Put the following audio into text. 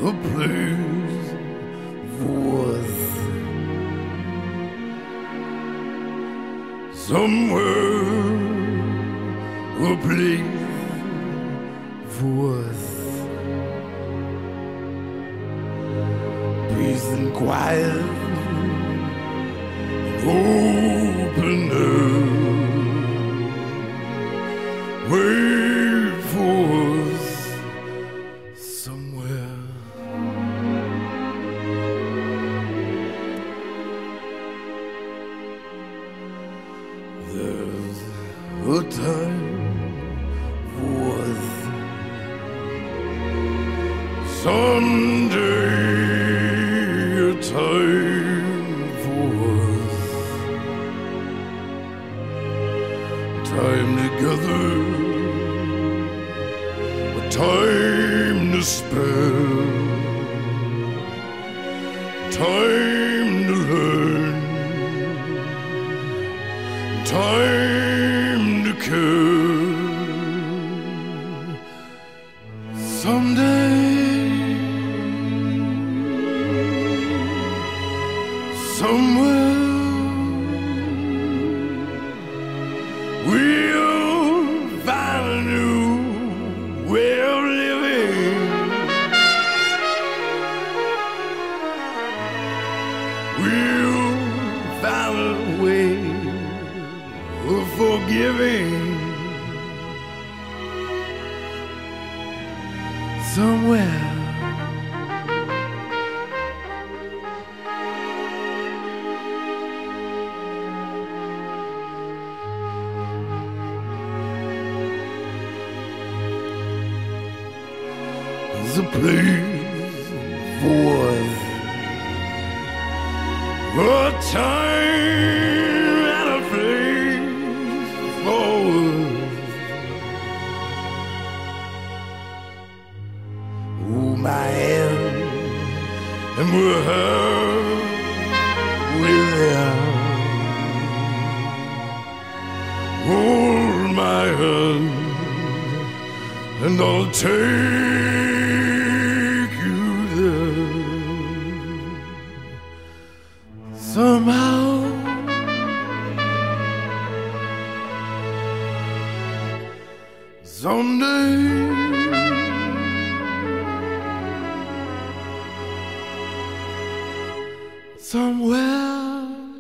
a place worth somewhere, a place worth peace and quiet and open air. Wait for us somewhere. There's a time worth someday, a time worth time together, a time to spare, time to learn, time to care. Someday, somewhere, we'll find a new way of living. We'll find a way of forgiving. Somewhere. There's a place worth a time and a place forward. Hold my hand and we're here with you. Hold my hand and I'll take you there. Somehow, someday, somewhere.